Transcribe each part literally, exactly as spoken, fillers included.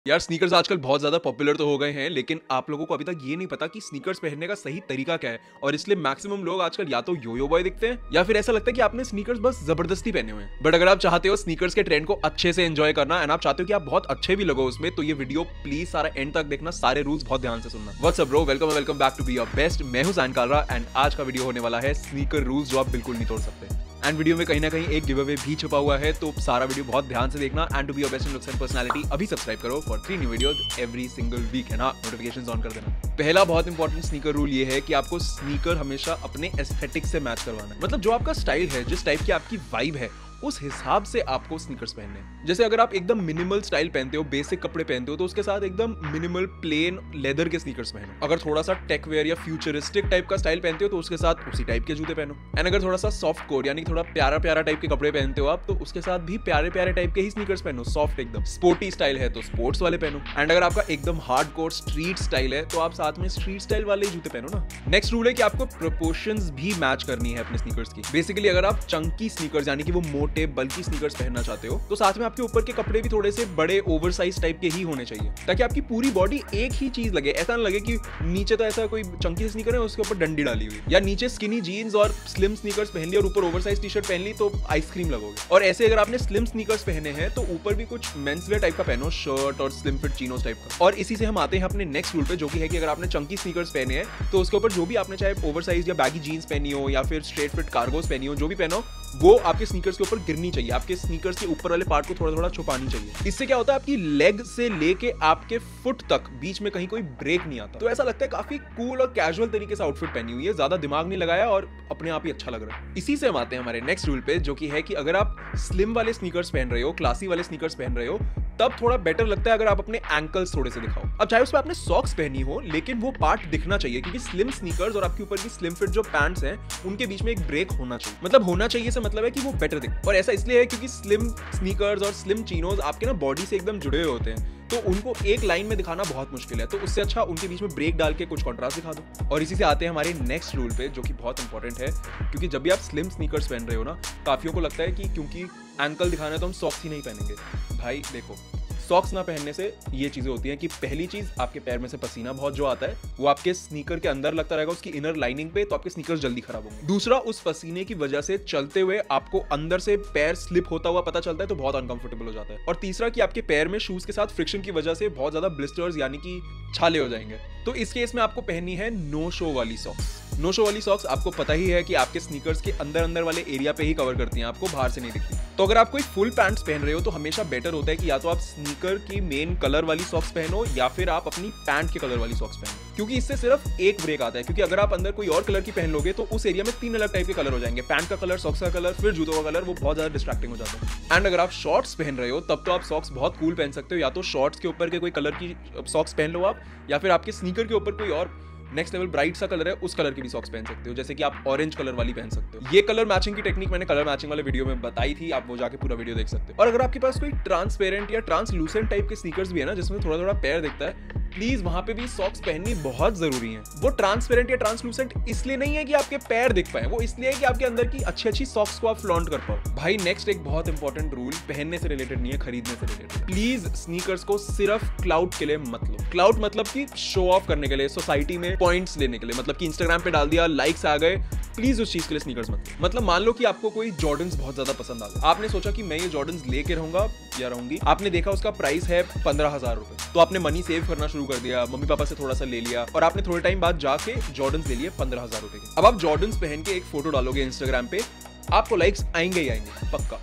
यार स्नीकर्स आजकल बहुत ज़्यादा पॉपुलर तो हो गए हैं, लेकिन आप लोगों को अभी तक ये नहीं पता कि स्नीकर्स पहनने का सही तरीका क्या है। और इसलिए मैक्सिमम लोग आजकल या तो योयो बॉय दिखते हैं या फिर ऐसा लगता है कि आपने स्नीकर्स बस जबरदस्ती पहने हुए हैं। बट अगर आप चाहते हो स्नीकर्स के ट्रेंड को अच्छे से एंजॉय करना एंड आप चाहते हो कि आप बहुत अच्छे भी लगो उसमें, तो ये वीडियो प्लीज सारा एंड तक देखना, सारे रूल्स बहुत ध्यान से सुनना। What's up bro, welcome welcome back to be your best. मैं हूं ज़ैन कालरा एंड आज का वीडियो होने वाला है स्नीकर रूल्स जो आप बिल्कुल नहीं तोड़ सकते। एंड वीडियो में कहीं ना कहीं एक गिव अवे भी छुपा हुआ है, तो सारा वीडियो बहुत ध्यान से देखना। And to be your best in looks and personality अभी सब्सक्राइब करो for three new videos every single week, है ना। नोटिफिकेशंस ऑन कर देना। पहला बहुत इंपॉर्टेंट स्नीकर रूल ये है कि आपको स्नीकर हमेशा अपने एस्थेटिक से मैच करवाना है। मतलब जो आपका स्टाइल है, जिस टाइप की आपकी वाइब है, उस हिसाब से आपको स्नीकर्स पहनने हैं। जैसे अगर आप एकदम मिनिमल स्टाइल पहनते हो, बेसिक कपड़े पहनते हो, तो उसके साथ एकदम मिनिमल प्लेन लेदर के स्नीकर्स पहनो। अगर थोड़ा सा टेक वेयर या फ्यूचरिस्टिक टाइप का स्टाइल पहनते हो तो उसके साथ उसी टाइप के जूते पहनो। एंड अगर थोड़ा सा सॉफ्ट कोर यानी थोड़ा प्यारा प्यारा टाइप के कपड़े पहनते हो आप, तो उसके साथ भी प्यारे प्यारे टाइप के ही स्नीकर्स पहनो। सॉफ्ट एकदम स्पोर्टी स्टाइल है तो स्पोर्ट्स वाले पहनो। एंड अगर आपका एकदम हार्ड कोर स्ट्रीट स्टाइल है तो आप साथ में स्ट्रीट स्टाइल वाले ही जूते पहनो ना। नेक्स्ट रूल है कि आपको प्रोपोर्शंस भी मैच करनी है अपने स्नीकर्स की। बेसिकली अगर आप चंकी स्नीकर्स यानी कि वो मोटे बल्की स्नीकर्स पहनना चाहते हो, तो साथ में आपके ऊपर के कपड़े भी थोड़े से बड़े ओवरसाइज टाइप के ही होने चाहिए, ताकि आपकी पूरी बॉडी एक ही चीज लगे। ऐसा ना लगे कि नीचे तो ऐसा कोई चंकी स्नीकर है उसके ऊपर डंडी डाली हुई, या नीचे स्किनी जीन्स और स्लिम स्नीकर्स पहन ली और ऊपर ओवरसाइज टी शर्ट पहन ली तो आइसक्रीम लगोगे। और ऐसे अगर आपने स्लिम स्नीकर्स पहने हैं तो ऊपर भी कुछ मेंस वेयर टाइप का पहनो, शर्ट और स्लिम फिट चीनोस टाइप का। और इसी से हम आते हैं अपने नेक्स्ट रूल पे, जो कि है कि अगर आपने चंकी स्नीकर्स पहने हैं तो उसके ऊपर जो भी आपने चाहे ओवरसाइज या बैगी जीन्स पहनी हो या फिर स्ट्रेट फिट कार्गोस पहनी हो, जो भी पहनो वो आपके स्नीकर्स के ऊपर गिरनी चाहिए। आपके स्नीकर्स के ऊपर वाले पार्ट को थोड़ा थोड़ा छुपानी चाहिए। इससे क्या होता है, आपकी लेग से लेके आपके फुट तक बीच में कहीं कोई ब्रेक नहीं आता। तो ऐसा लगता है काफी कूल और कैजुअल तरीके से आउटफिट पहनी हुई है, ज्यादा दिमाग नहीं लगाया और अपने आप ही अच्छा लग रहा है। इसी से हम आते हैं हमारे नेक्स्ट रूल पे, जो कि है कि अगर आप स्लिम वाले स्नीकर्स पहन रहे हो, क्लासी वाले स्नीकर्स पहन रहे हो, तब थोड़ा बेटर लगता है अगर आप अपने एंकल्स थोड़े से दिखाओ। अब चाहे उस पर आपने सॉक्स पहनी हो, लेकिन वो पार्ट दिखना चाहिए, क्योंकि स्लिम स्नीकर्स और आपके ऊपर की स्लिम फिट जो पैंट्स हैं उनके बीच में एक ब्रेक होना चाहिए। मतलब होना चाहिए से मतलब है कि वो बेटर दिखे। और ऐसा इसलिए है क्योंकि स्लिम स्नीकर्स और स्लिम चीनोज आपके ना बॉडी से एकदम जुड़े हुए होते हैं, तो उनको एक लाइन में दिखाना बहुत मुश्किल है। तो उससे अच्छा उनके बीच में ब्रेक डाल के कुछ कंट्रास्ट दिखा दो। और इसी से आते हैं हमारे नेक्स्ट रूल पे, जो कि बहुत इंपॉर्टेंट है, क्योंकि जब भी आप स्लिम स्नीकर्स पहन रहे हो ना, काफियों को लगता है कि क्योंकि एंकल दिखाना है तो हम सॉक्स ही नहीं पहनेंगे। भाई देखो, सॉक्स ना पहनने से ये चीजें होती हैं कि पहली चीज, आपके पैर में से पसीना बहुत जो आता है वो आपके स्नीकर के अंदर लगता रहेगा, उसकी इनर लाइनिंग पे, तो आपके स्नीकर्स जल्दी खराब होंगे। दूसरा, उस पसीने की वजह से चलते हुए आपको अंदर से पैर स्लिप होता हुआ पता चलता है, तो बहुत अनकंफर्टेबल हो जाता है। और तीसरा कि आपके पैर में शूज के साथ फ्रिक्शन की वजह से बहुत ज्यादा ब्लिस्टर्स यानी कि छाले हो जाएंगे। तो इस केस में आपको पहननी है नो शो वाली सॉक्स। नो शो वाली सॉक्स आपको पता ही है कि आपके स्नीकर्स के अंदर अंदर वाले एरिया पे ही कवर करती हैं, आपको बाहर से नहीं दिखती। तो अगर आप कोई फुल पैंट्स पहन रहे हो तो हमेशा बेटर होता है कि या तो आप स्नीकर की मेन कलर वाली सॉक्स पहनो या फिर आप अपनी पैंट के कलर वाली सॉक्स पहनो, क्योंकि इससे सिर्फ एक ब्रेक आता है। क्योंकि अगर आप अंदर कोई और कलर की पहन लोगे तो उस एरिया में तीन अलग टाइप के कलर हो जाएंगे, पैंट का कलर, सॉक्स का कलर, फिर जूतों का कलर, वो बहुत ज्यादा डिस्ट्रैक्टिंग हो जाता है। एंड अगर आप शॉर्ट्स पहन रहे हो तब तो आप सॉक्स बहुत कूल पहन सकते हो, या तो शॉर्ट्स के ऊपर के कोई कलर की सॉक्स पहन लो आप, या फिर आपके स्नीकर के ऊपर कोई और नेक्स्ट लेवल ब्राइट सा कलर है उस कलर की भी सॉक्स पहन सकते हो, जैसे कि आप ऑरेंज कलर वाली पहन सकते हो। ये कलर मैचिंग की टेक्निक मैंने कलर मैचिंग वाले वीडियो में बताई थी, आप वो जाके पूरा वीडियो देख सकते हो। और अगर आपके पास कोई ट्रांसपेरेंट या ट्रांसलूसेंट टाइप के स्नीकर्स भी है ना, जिसमें थोड़ा थोड़ा पैर दिखता है, प्लीज वहां पे भी सॉक्स पहननी बहुत जरूरी है। वो ट्रांसपेरेंट या ट्रांसलूसेंट इसलिए नहीं है कि आपके पैर दिख पाए, वो इसलिए है कि आपके अंदर की अच्छी अच्छी सॉक्स को आप फ्लॉन्ट कर पाओ। भाई नेक्स्ट एक बहुत इंपॉर्टेंट रूल, पहनने से रिलेटेड नहीं है, खरीदने से रिलेटेड। प्लीज स्नीकर्स को सिर्फ क्लाउड के लिए मत लो। क्लाउड मतलब कि शो ऑफ करने के लिए, सोसाइटी में पॉइंट्स लेने के लिए, मतलब कि इंस्टाग्राम पे डाल दिया, लाइक्स आ गए, प्लीज उस चीज के लिए स्नीकर्स मत लो। मतलब मान लो कि आपको कोई जॉर्डन्स बहुत ज्यादा पसंद आ गए, आपने सोचा कि मैं ये जॉर्डन्स लेके रहूंगा या रहूंगी, आपने देखा उसका प्राइस है पंद्रह हजार रुपए, तो आपने मनी सेव करना शुरू कर दिया, मम्मी पापा से थोड़ा सा ले लिया, और आपने थोड़े टाइम बाद जाके जॉर्डन्स ले लिए पंद्रह हजार रुपए के। अब आप जॉर्डन्स पहन के एक फोटो डालोगे इंस्टाग्राम पे, आपको लाइक्स आएंगे ही आएंगे, पक्का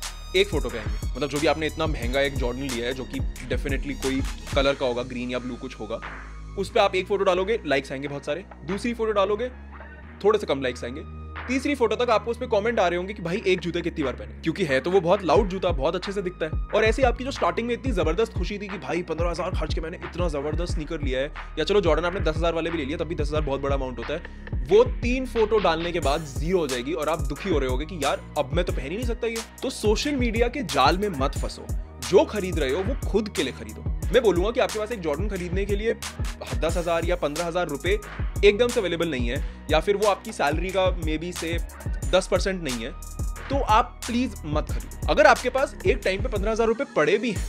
एक फोटो पे आएंगे। मतलब जो भी आपने इतना महंगा एक जॉर्डन लिया है, जो कि डेफिनेटली कोई कलर का होगा, ग्रीन या ब्लू कुछ होगा, उस पर आप एक फोटो डालोगे, लाइक्स आएंगे बहुत सारे। दूसरी फोटो डालोगे, थोड़े से कम लाइक्स आएंगे। तीसरी फोटो तक आपको उस पे कमेंट आ रहे होंगे कि भाई एक जूते कितनी बार पहने, क्योंकि है तो वो बहुत लाउड जूता, बहुत अच्छे से दिखता है। और ऐसे आपकी जो स्टार्टिंग में इतनी जबरदस्त खुशी थी कि भाई पंद्रह हजार खर्च के मैंने इतना जबरदस्त स्नीकर लिया है, या चलो जॉर्डन आपने दस हजार वाले भी ले लिया, तब भी दस हजार बहुत बड़ा अमाउंट होता है, वो तीन फोटो डालने के बाद जीरो हो जाएगी और आप दुखी हो रहे होगे कि यार अब मैं तो पहन ही नहीं सकता ये। तो सोशल मीडिया के जाल में मत फंसो, जो खरीद रहे हो वो खुद के लिए खरीदो। मैं बोलूंगा कि आपके पास एक जॉर्डन खरीदने के लिए दस हजार या पंद्रह हजार रुपए एकदम से अवेलेबल नहीं है, या फिर वो आपकी सैलरी का मे बी से दस परसेंट नहीं है, तो आप प्लीज मत खरीदो। अगर आपके पास एक टाइम पे पंद्रह हजार रुपए पड़े भी हैं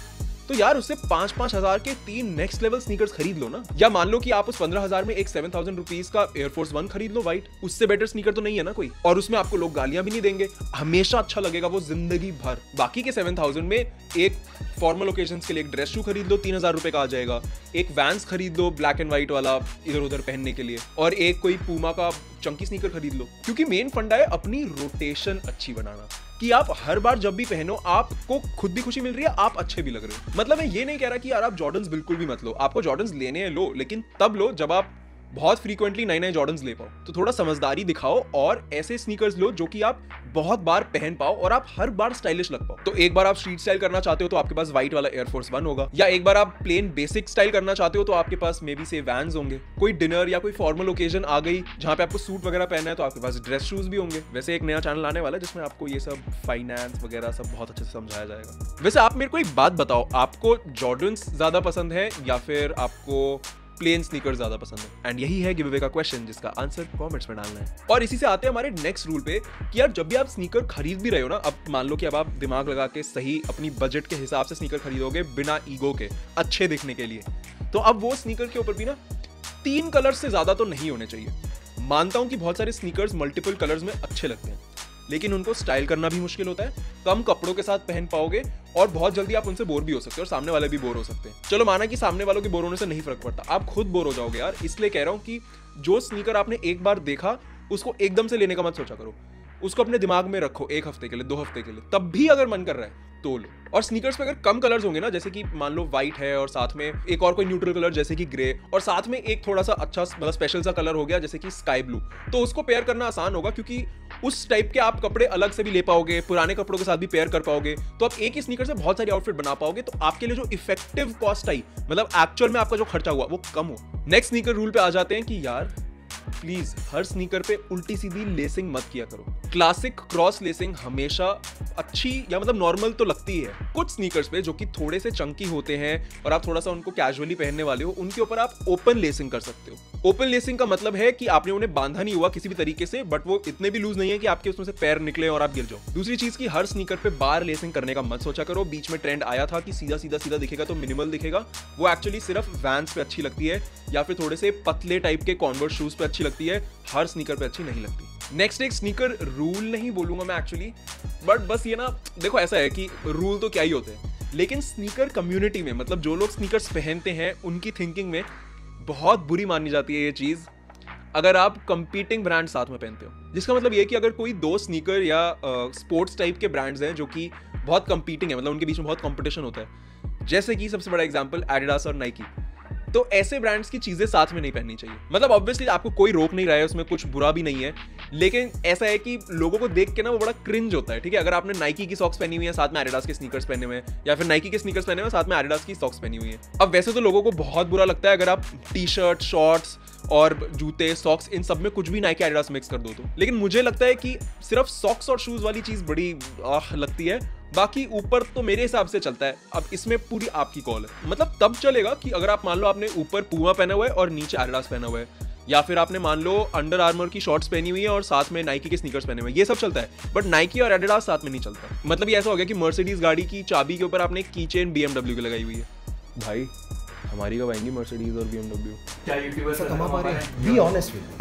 तो यार उससे पांच पांच हजार के तीन नेक्स्ट लेवल स्नीकर्स खरीद लो ना। या मान लो कि आप उस पंद्रह हजार में एक सेवन थाउजेंड रुपीज का एयरफोर्स वन खरीद लो व्हाइट, उससे बेटर स्नीकर तो नहीं है ना कोई, और उसमें आपको लोग गालियां भी नहीं देंगे, हमेशा अच्छा लगेगा वो जिंदगी भर। बाकी के सेवन थाउजेंड में एक फॉर्मल ओकेजन्स के लिए एक ड्रेस शू खरीद लो, तीन हजार रुपए का आ जाएगा, एक वैंस खरीद लो ब्लैक एंड व्हाइट वाला इधर उधर पहनने के लिए, और एक कोई पूमा का चंकी स्नीकर खरीद लो। क्योंकि मेन फंडा है अपनी रोटेशन अच्छी बनाना, कि आप हर बार जब भी पहनो आपको खुद भी खुशी मिल रही है, आप अच्छे भी लग रहे हो। मतलब मैं ये नहीं कह रहा कि यार आप जॉर्डन्स बिल्कुल भी मत लो, आपको जॉर्डन्स लेने हैं लो, लेकिन तब लो जब आप बहुत फ्रीक्वेंटली नए नए जॉर्डन्स ले पाओ। तो थोड़ा समझदारी दिखाओ और ऐसे स्नीकर्स लो जो कि आप बहुत बार पहन पाओ और आप हर बार स्टाइलिश लग पाओ। तो एक बार आप स्ट्रीट स्टाइल करना चाहते हो तो आपके पास व्हाइट वाला एयरफोर्स वन होगा, या एक बार आप प्लेन बेसिक स्टाइल करना चाहते हो तो आपके पास मे बी से वैंस होंगे। कोई डिनर या कोई फॉर्मल ओकेजन आ गई जहां पे आपको सूट वगैरह पहनना है तो आपके पास ड्रेस शूज भी होंगे। वैसे एक नया चैनल आने वाला है जिसमें आपको ये सब फाइनेंस वगैरह सब बहुत अच्छे से समझाया जाएगा। वैसे आप मेरे को एक बात बताओ, आपको जॉर्डन्स ज्यादा पसंद है या फिर आपको प्लेन स्नीकर ज्यादा पसंद है? एंड यही है गिव अवे का क्वेश्चन जिसका आंसर कमेंट्स में डालना है। और इसी से आते हैं हमारे नेक्स्ट रूल पे कि यार जब भी आप स्नीकर खरीद भी रहे हो ना, अब मान लो कि अब आप दिमाग लगा के सही अपनी बजट के हिसाब से स्नीकर खरीदोगे बिना ईगो के, अच्छे दिखने के लिए, तो अब वो स्नीकर के ऊपर भी ना तीन कलर से ज्यादा तो नहीं होने चाहिए। मानता हूं कि बहुत सारे स्नीकर्स मल्टीपल कलर्स में अच्छे लगते हैं, लेकिन उनको स्टाइल करना भी मुश्किल होता है, कम कपड़ों के साथ पहन पाओगे और बहुत जल्दी आप उनसे बोर भी हो सकते हो और सामने वाले भी बोर हो सकते हैं। चलो माना कि सामने वालों के बोर होने से नहीं फर्क पड़ता, आप खुद बोर हो जाओगे यार। इसलिए कह रहा हूं कि जो स्नीकर आपने एक बार देखा उसको एकदम से लेने का मत सोचा करो, उसको अपने दिमाग में रखो एक हफ्ते के लिए, दो हफ्ते के लिए, तब भी अगर मन कर रहा है तो लो। और स्नीकर्स पे अगर कम कलर्स होंगे ना, जैसे कि मान लो व्हाइट है और साथ में एक और कोई न्यूट्रल कलर जैसे कि ग्रे, और साथ में एक थोड़ा सा अच्छा मतलब स्पेशल सा कलर हो गया जैसे कि स्काई ब्लू, तो उसको पेयर करना आसान होगा क्योंकि उस टाइप के आप कपड़े अलग से भी ले पाओगे, पुराने कपड़ों के साथ भी पेयर कर पाओगे, तो आप एक ही स्नीकर से बहुत सारी आउटफिट बना पाओगे। तो आपके लिए जो इफेक्टिव कॉस्ट आई, मतलब एक्चुअल में आपका जो खर्चा हुआ वो कम हो। नेक्स्ट स्नीकर रूल पे आ जाते हैं कि यार प्लीज हर स्नीकर पे उल्टी सीधी लेसिंग मत किया करो। क्लासिक क्रॉस लेसिंग हमेशा अच्छी या मतलब नॉर्मल तो लगती है। कुछ स्नीकर्स पे जो कि थोड़े से चंकी होते हैं और आप थोड़ा सा उनको कैजुअली पहनने वाले हो, उनके ऊपर आप ओपन लेसिंग कर सकते हो। ओपन लेसिंग का मतलब है कि आपने उन्हें बांधा नहीं हुआ किसी भी तरीके से, बट वो इतने भी लूज नहीं है कि आपके उसमें से पैर निकले और आप गिर जाओ। दूसरी चीज की हर स्नीकर पे बार लेसिंग करने का मत सोचा करो। बीच में ट्रेंड आया था कि सीधा सीधा सीधा दिखेगा तो मिनिमल दिखेगा, वो एक्चुअली सिर्फ वैंस पे अच्छी लगती है या फिर थोड़े से पतले टाइप के कॉन्वर्स शूज पे अच्छी लगती है, हर स्नीकर पे अच्छी नहीं लगती। नेक्स्ट एक स्नीकर रूल नहीं बोलूंगा मैं एक्चुअली, बट बस ये ना देखो ऐसा है कि रूल तो क्या ही होते हैं, लेकिन स्नीकर कम्युनिटी में मतलब जो लोग स्नीकर्स पहनते हैं उनकी थिंकिंग में बहुत बुरी मानी जाती है ये चीज अगर आप कंपीटिंग ब्रांड साथ में पहनते हो। जिसका मतलब ये कि अगर कोई दो स्नीकर या स्पोर्ट्स टाइप के ब्रांड्स हैं जो कि बहुत कंपीटिंग है, मतलब उनके बीच में बहुत कंपटीशन होता है, जैसे कि सबसे बड़ा एग्जांपल एडिडास और नाइकी, तो ऐसे ब्रांड्स की चीजें साथ में नहीं पहननी चाहिए। मतलब ऑब्वियसली आपको कोई रोक नहीं रहा है, उसमें कुछ बुरा भी नहीं है, लेकिन ऐसा है कि लोगों को देख के ना वो बड़ा क्रिंज होता है। ठीक है, अगर आपने नाइकी की सॉक्स पहनी हुई है साथ में एडिडास के स्नीकर्स पहने हुए हैं, या फिर नाइकी के स्नीकर्स पहने हुए साथ में एडिडास की सॉक्स पहनी हुई है। अब वैसे तो लोगों को बहुत बुरा लगता है अगर आप टी शर्ट, शॉर्ट्स और जूते, सॉक्स, इन सब में कुछ भी नाइकी एडिडास मिक्स कर दो तो, लेकिन मुझे लगता है कि सिर्फ सॉक्स और शूज वाली चीज बड़ी आह लगती है, बाकी ऊपर तो मेरे हिसाब से चलता है। अब इसमें पूरी आपकी कॉल है। मतलब तब चलेगा कि अगर आप मान लो आपने ऊपर पूमा पहना हुआ है और नीचे एडिडास पहना हुआ है, या फिर आपने मान लो अंडर आर्मर की शॉर्ट्स पहनी हुई है और साथ में नाइकी के स्नीकर्स पहने हुए हैं, ये सब चलता है, बट नाइकी और एडिडास साथ में नहीं चलता। मतलब ये ऐसा हो गया कि मर्सिडीज गाड़ी की चाबी के ऊपर आपने की चेन बीएमडब्ल्यू की लगाई हुई है। भाई हमारी कब आएंगी मर्सिडीज और बीएमडब्ल्यू? क्या यूट्यूबर्स कमा पा रहे हैं? Be honest with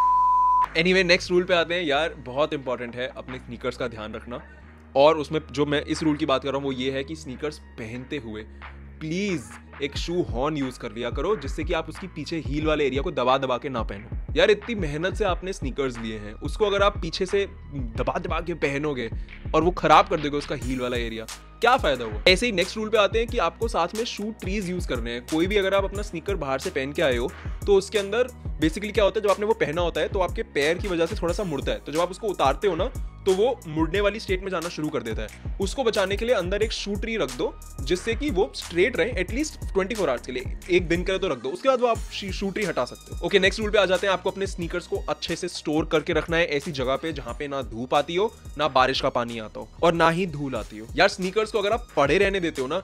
me. Anyway next rule पे आते हैं। यार बहुत इंपॉर्टेंट है अपने स्नीकर्स का ध्यान रखना, और उसमें जो मैं इस रूल की बात कर रहा हूँ वो ये है कि स्नीकर्स पहनते हुए प्लीज एक शू हॉर्न यूज कर लिया करो, जिससे कि आप उसकी पीछे हील वाले एरिया को दबा दबा के ना पहनो। यार इतनी मेहनत से आपने स्नीकर्स लिए हैं, उसको अगर आप पीछे से दबा दबा के पहनोगे और वो खराब कर देगा उसका हील वाला एरिया, क्या फायदा हुआ। ऐसे ही नेक्स्ट रूल पे आते हैं कि आपको साथ में शू ट्रीज यूज करने हैं। कोई भी अगर आप अपना स्नीकर बाहर से पहन के आए हो तो उसके अंदर बेसिकली क्या होता है, जब आपने वो पहना होता है तो आपके पैर की वजह से थोड़ा सा मुड़ता है, तो जब आप उसको उतारते हो ना तो वो मुड़ने वाली स्टेट में जाना शुरू कर देता है। उसको बचाने के लिए अंदर एक शू ट्री रख दो जिससे कि वो स्ट्रेट रहे एटलीस्ट ट्वेंटी फोर आवर्स के लिए, एक दिन के लिए तो रख दो, उसके बाद वो आप शू ट्री हटा सकते हो। ओके नेक्स्ट रूल पे आ जाते हैं। आपको अपने स्नीकर्स को अच्छे से स्टोर करके रखना है ऐसी जगह पे जहां पे ना धूप आती हो, ना बारिश का पानी आता हो और ना ही धूल आती हो। यार स्नीकर्स को अगर आप पड़े रहने देते हो ना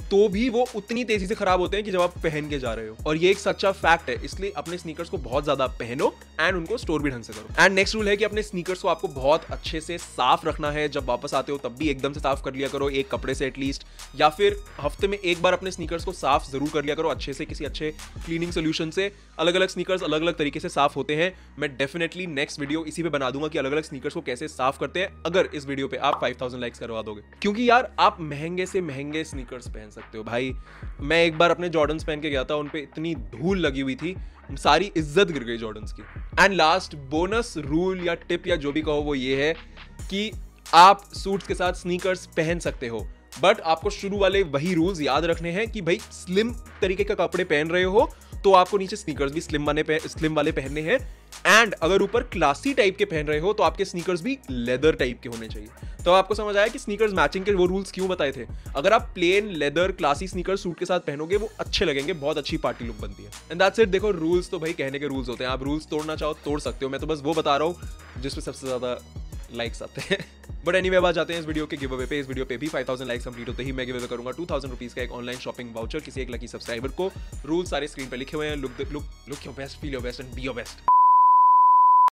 तो भी वो उतनी तेजी से खराब होते हैं कि जब आप पहन के जा रहे हो। और ये एक सच्चा फैक्ट है, इसलिए अपने स्नीकर्स को बहुत ज्यादा पहनो एंड उनको स्टोर भी ढंग से करो। एंड नेक्स्ट रूल है कि अपने स्नीकर्स को आपको बहुत अच्छे से साफ रखना है। जब वापस आते हो तब भी एकदम से साफ कर लिया करो, एक कपड़े से एटलीस्ट, या फिर हफ्ते में एक बार अपने स्नीकर्स को साफ जरूर कर लिया करो अच्छे से, किसी अच्छे क्लीनिंग सोल्यूशन से। अलग अलग स्नीकर्स अलग अलग तरीके से साफ होते हैं। मैं डेफिनेटली नेक्स्ट वीडियो इसी पे बना दूंगा कि अलग अलग स्नीकर्स को कैसे साफ करते हैं, अगर इस वीडियो पे आप फाइव थाउज़ेंड लाइक्स करवा दोगे। क्योंकि यार आप महंगे से महंगे स्नीकर्स पहन सकते हो भाई। मैं एक बार अपने जॉर्डन्स पहन के गया था, उन पे इतनी धूल लगी हुई थी, सारी इज्जत गिर गई जॉर्डन्स की। एंड लास्ट बोनस रूल या टिप या जो भी कहो वो ये है कि आप सूट्स के साथ स्नीकर्स पहन सकते हो, बट आपको शुरू वाले वही रूल्स याद रखने हैं कि भाई स्लिम तरीके का कपड़े पहन रहे हो तो आपको नीचे स्नीकर्स भी स्लिम वाले स्लिम वाले पहनने हैं। एंड अगर ऊपर क्लासी टाइप के पहन रहे हो तो आपके स्नीकर्स भी लेदर टाइप के होने चाहिए। तो आपको समझ आया कि स्नीकर्स मैचिंग के वो रूल्स क्यों बताए थे। अगर आप plain leather classy sneakers suit के साथ पहनोगे वो अच्छे लगेंगे, बहुत अच्छी पार्टी लुक बनती है। And that's it. देखो रूल्स तो भाई कहने के रूल्स होते हैं, आप रूल्स तोड़ना चाहो तोड़ सकते हो, मैं तो बस वो बता रहा हूँ जिसपे सबसे ज्यादा लाइक्स आते हैं। बट एनीवे बात जाते हैं इस वीडियो के गिव अवे पे। इस वीडियो पे भी फाइव थाउज़ेंड लाइक्स कंप्लीट होते ही मैं गिव अवे करूंगा टू थाउज़ेंड रुपीस का एक ऑनलाइन शॉपिंग वाउचर किसी एक लकी सब्सक्राइबर को। रूल सारे स्क्रीन पे लिखे हुए हैं। Look look look your best, feel your best and be your best.